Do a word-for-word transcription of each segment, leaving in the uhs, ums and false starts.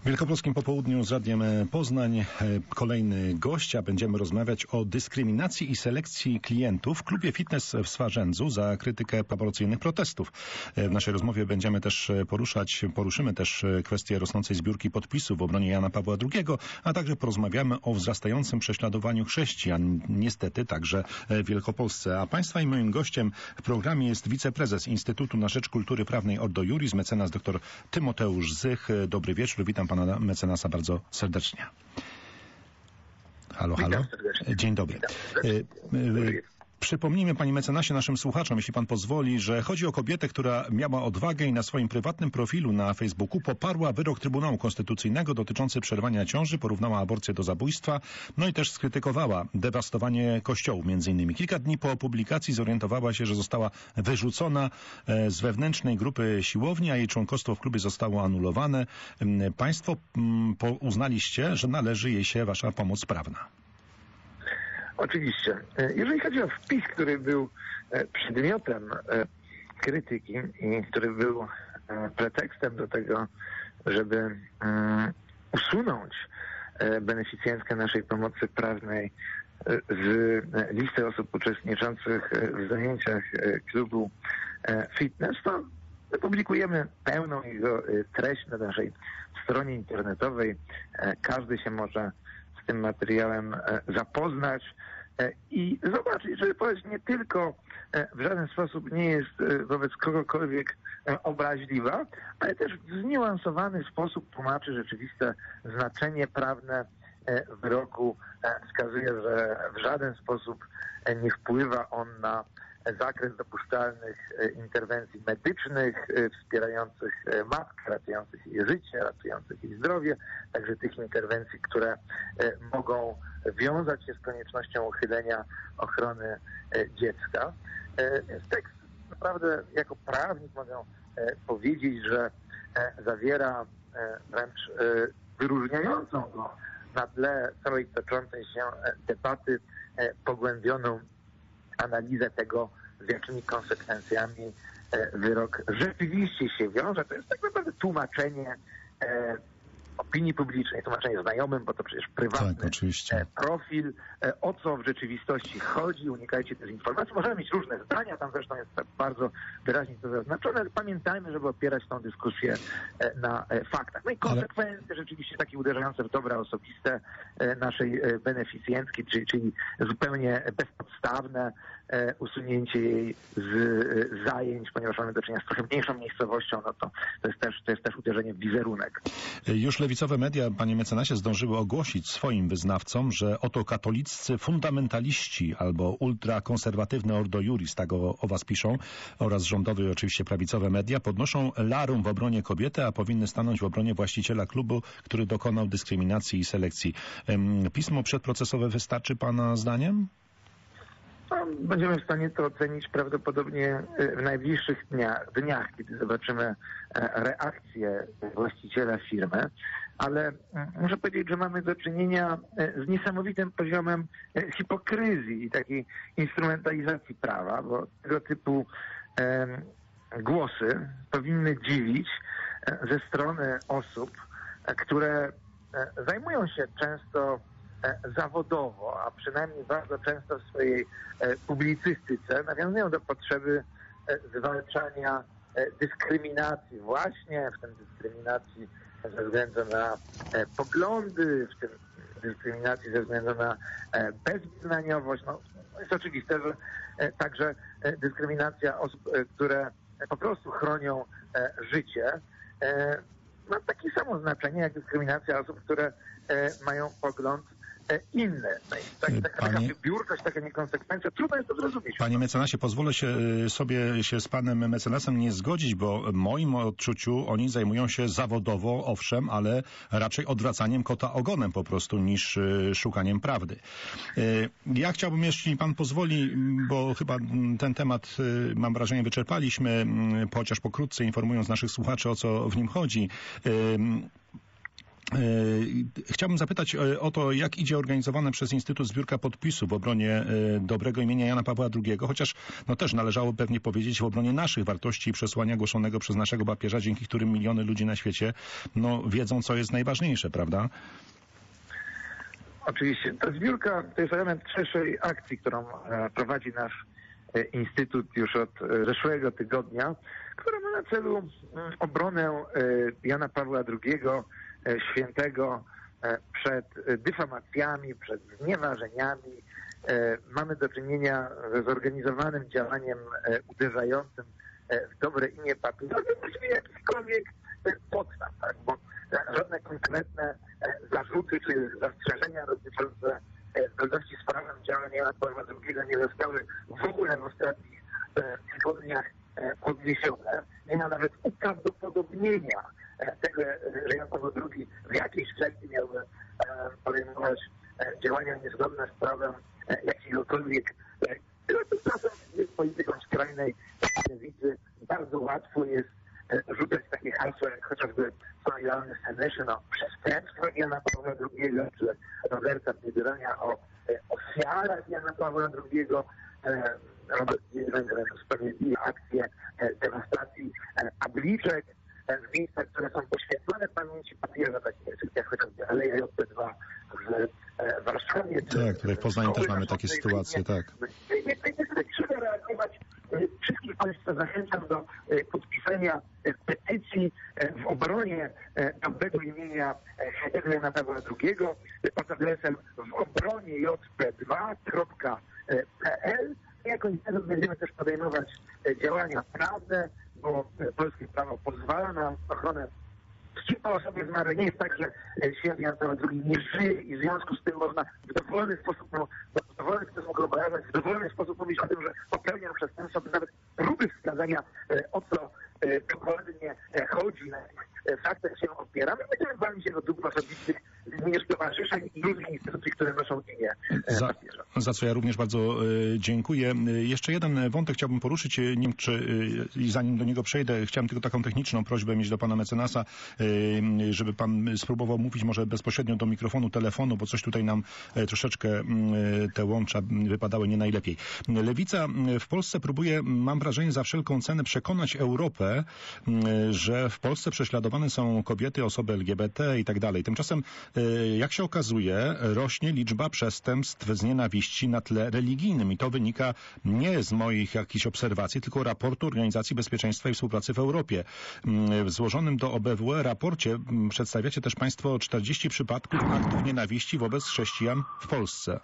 Wielkopolskim popołudniu z Radiem Poznań kolejny gość, a będziemy rozmawiać o dyskryminacji i selekcji klientów w klubie fitness w Swarzędzu za krytykę aborcyjnych protestów. W naszej rozmowie będziemy też poruszać, poruszymy też kwestię rosnącej zbiórki podpisów w obronie Jana Pawła drugiego, a także porozmawiamy o wzrastającym prześladowaniu chrześcijan, niestety także w Wielkopolsce. A Państwa i moim gościem w programie jest wiceprezes Instytutu na Rzecz Kultury Prawnej Ordo Iuris, mecenas dr Tymoteusz Zych. Dobry wieczór, witam pana mecenasa bardzo serdecznie. Halo, halo. Dzień dobry. Przypomnijmy, panie mecenasie, naszym słuchaczom, jeśli pan pozwoli, że chodzi o kobietę, która miała odwagę i na swoim prywatnym profilu na Facebooku poparła wyrok Trybunału Konstytucyjnego dotyczący przerwania ciąży, porównała aborcję do zabójstwa, no i też skrytykowała dewastowanie kościołów między innymi. Kilka dni po publikacji zorientowała się, że została wyrzucona z wewnętrznej grupy siłowni, a jej członkostwo w klubie zostało anulowane. Państwo uznaliście, że należy jej się wasza pomoc prawna. Oczywiście. Jeżeli chodzi o wpis, który był przedmiotem krytyki i który był pretekstem do tego, żeby usunąć beneficjentkę naszej pomocy prawnej z listy osób uczestniczących w zajęciach klubu fitness, to publikujemy pełną jego treść na naszej stronie internetowej. Każdy się może z tym materiałem zapoznać i zobaczyć, że powiedzieć, nie tylko w żaden sposób nie jest wobec kogokolwiek obraźliwa, ale też w zniuansowany sposób tłumaczy rzeczywiste znaczenie prawne wyroku. Wskazuje, że w żaden sposób nie wpływa on na zakres dopuszczalnych interwencji medycznych wspierających matkę, ratujących jej życie, ratujących jej zdrowie, także tych interwencji, które mogą wiązać się z koniecznością uchylenia ochrony dziecka. Więc tekst naprawdę jako prawnik mogę powiedzieć, że zawiera wręcz wyróżniającą go na tle całej toczącej się debaty pogłębioną analizę tego, z jakimi konsekwencjami wyrok rzeczywiście się wiąże. To jest tak naprawdę tłumaczenie e, opinii publicznej, tłumaczenie znajomym, bo to przecież prywatny tak, profil, e, o co w rzeczywistości chodzi, unikajcie dezinformacji. Możemy mieć różne zdania, tam zresztą jest tak bardzo wyraźnie to zaznaczone, ale pamiętajmy, żeby opierać tą dyskusję e, na e, faktach. No i konsekwencje ale... rzeczywiście takie uderzające w dobra osobiste e, naszej e, beneficjentki, czyli, czyli zupełnie bezpodstawne e, usunięcie jej z e, zajęć, ponieważ mamy do czynienia z trochę mniejszą miejscowością, no to, to, jest też, to jest też uderzenie w wizerunek. Już lewicowe media, panie mecenasie, zdążyły ogłosić swoim wyznawcom, że oto katoliccy fundamentaliści albo ultrakonserwatywne Ordo Iuris, tak o, o was piszą, oraz rządowe i oczywiście prawicowe media, podnoszą larum w obronie kobiety, a powinny stanąć w obronie właściciela klubu, który dokonał dyskryminacji i selekcji. Pismo przedprocesowe wystarczy pana zdaniem? No, będziemy w stanie to ocenić prawdopodobnie w najbliższych dniach, dniach, kiedy zobaczymy reakcję właściciela firmy, ale muszę powiedzieć, że mamy do czynienia z niesamowitym poziomem hipokryzji i takiej instrumentalizacji prawa, bo tego typu e, głosy powinny dziwić ze strony osób, które zajmują się często zawodowo, a przynajmniej bardzo często w swojej publicystyce nawiązują do potrzeby zwalczania dyskryminacji właśnie, w tym dyskryminacji ze względu na poglądy, w tym dyskryminacji ze względu na bezwyznaniowość. No, jest oczywiste, że także dyskryminacja osób, które po prostu chronią życie, ma takie samo znaczenie jak dyskryminacja osób, które mają pogląd inne. No i tak, taka, Panie... taka wybiórczość, taka niekonsekwencja, trudno jest to zrozumieć. Panie mecenasie, pozwolę się sobie się z panem mecenasem nie zgodzić, bo w moim odczuciu oni zajmują się zawodowo, owszem, ale raczej odwracaniem kota ogonem po prostu niż szukaniem prawdy. Ja chciałbym, jeśli pan pozwoli, bo chyba ten temat, mam wrażenie, wyczerpaliśmy, chociaż pokrótce informując naszych słuchaczy, o co w nim chodzi. Chciałbym zapytać o to, jak idzie organizowana przez Instytut zbiórka podpisów w obronie dobrego imienia Jana Pawła drugiego, chociaż no też należało pewnie powiedzieć w obronie naszych wartości i przesłania głoszonego przez naszego papieża, dzięki którym miliony ludzi na świecie no, wiedzą, co jest najważniejsze, prawda? Oczywiście. Ta zbiórka to jest element szerszej akcji, którą prowadzi nasz Instytut już od zeszłego tygodnia, która ma na celu obronę Jana Pawła drugiego, świętego, przed dyfamacjami, przed znieważeniami. Mamy do czynienia ze zorganizowanym działaniem uderzającym w dobre imię papieża, właściwie jakichkolwiek podstaw, tak? Bo żadne konkretne zarzuty czy zastrzeżenia dotyczące zgodności z prawem działania Jana Pawła drugiego nie zostały w ogóle w ostatnich tygodniach podniesione. Nie ma nawet uprawdopodobnienia tego, że Jan Paweł drugi w jakiejś kwestii miałby podejmować działania niezgodne z prawem jakiegokolwiek. Czasem jest polityką skrajnej lewicy. Bardzo łatwo jest rzucać takie hasła jak chociażby solidarny Senation o przestępstwach Jana Pawła drugiego, czy Roberta Biedronia o ofiarach Jana Pawła drugiego. Robert Biedroń usprawiedliwia akcję dewastacji tabliczek w miejscach, które są poświęcone pamięci papieża, takich jak chociażby Aleja J P dwa w Warszawie. Tak, tutaj w Poznaniu też mamy takie sytuacje, tak. Trzeba reagować. Wszystkich Państwa zachęcam do podpisania petycji w obronie dobrego imienia świętego Jana Pawła drugiego pod adresem w obronie j p dwa kropka p l. Jako Instytut będziemy też podejmować działania prawne, bo polskie prawo pozwala na ochronę przeciwko osobie zmarłej. Nie jest tak, że święty Jan Paweł drugi nie żyje i w związku z tym można w dowolny sposób, no, w dowolny sposób go obrażać, w dowolny sposób mówić o tym, że popełniam przestępstwo, by nawet próby wskazania, o co dokładnie chodzi, na jakich faktach się opieramy. Będziemy bawić się do dóbr osobistych również towarzyszeń i różnych instytucji, które noszą imię za, papieża. za co ja również bardzo dziękuję. Jeszcze jeden wątek chciałbym poruszyć, nie wiem, czy i zanim do niego przejdę, chciałem tylko taką techniczną prośbę mieć do pana mecenasa, żeby pan spróbował mówić może bezpośrednio do mikrofonu telefonu, bo coś tutaj nam troszeczkę te łącza wypadały nie najlepiej. Lewica w Polsce próbuje, mam wrażenie, za wszelką cenę przekonać Europę, że w Polsce prześladowane są kobiety, osoby L G B T i tak dalej. Tymczasem, jak się okazuje, rośnie liczba przestępstw z nienawiści na tle religijnym i to wynika nie z moich jakichś obserwacji, tylko raportu Organizacji Bezpieczeństwa i Współpracy w Europie. W złożonym do O B W E raporcie przedstawiacie też państwo czterdzieści przypadków aktów nienawiści wobec chrześcijan w Polsce.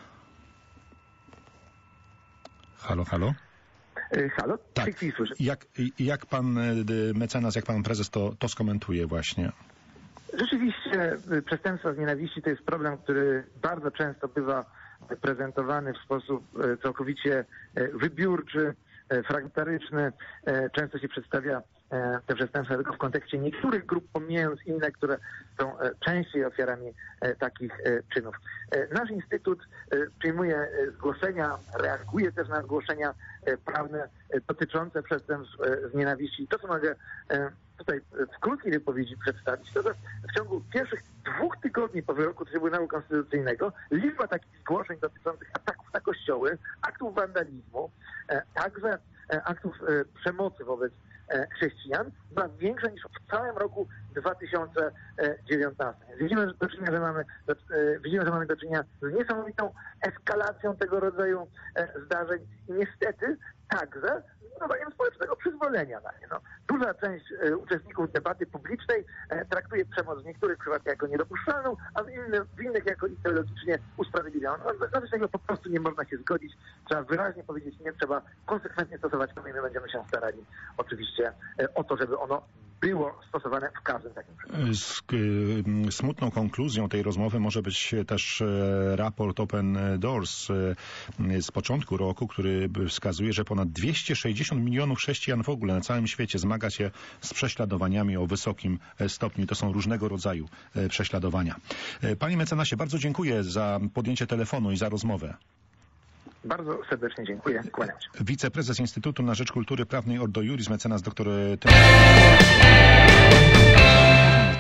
Halo, halo? Halo? Tak. Jak, jak pan mecenas, jak pan prezes to, to skomentuje właśnie? Rzeczywiście przestępstwa z nienawiści to jest problem, który bardzo często bywa prezentowany w sposób całkowicie wybiórczy, fragmentaryczny. Często się przedstawia te przestępstwa tylko w kontekście niektórych grup, pomijając inne, które są częściej ofiarami takich czynów. Nasz Instytut przyjmuje zgłoszenia, reaguje też na zgłoszenia prawne dotyczące przestępstw z nienawiści. To, co mogę tutaj w krótkiej wypowiedzi przedstawić, to że w ciągu pierwszych dwóch tygodni po wyroku Trybunału Konstytucyjnego liczba takich zgłoszeń dotyczących ataków na kościoły, aktów wandalizmu, także aktów przemocy wobec chrześcijan była większa niż w całym roku dwa tysiące dziewiętnastym. Widzimy do czynienia, że mamy, widzimy, że mamy do czynienia z niesamowitą eskalacją tego rodzaju zdarzeń i niestety także zdobywaniem społecznego przyzwolenia na nie. No, duża część e, uczestników debaty publicznej e, traktuje przemoc w niektórych przypadkach jako niedopuszczalną, a w, inny, w innych jako ideologicznie usprawiedliwioną. No, na coś takiego po prostu nie można się zgodzić. Trzeba wyraźnie powiedzieć nie, trzeba konsekwentnie stosować, no i my będziemy się starali oczywiście e, o to, żeby ono było stosowane w każdym takim przypadku. Smutną konkluzją tej rozmowy może być też raport Open Doors z początku roku, który wskazuje, że ponad dwieście sześćdziesiąt milionów chrześcijan w ogóle na całym świecie zmaga się z prześladowaniami o wysokim stopniu. To są różnego rodzaju prześladowania. Panie mecenasie, bardzo dziękuję za podjęcie telefonu i za rozmowę. Bardzo serdecznie dziękuję. Kłaniam się. Wiceprezes Instytutu na Rzecz Kultury Prawnej Ordo Iuris, mecenas dr Tymon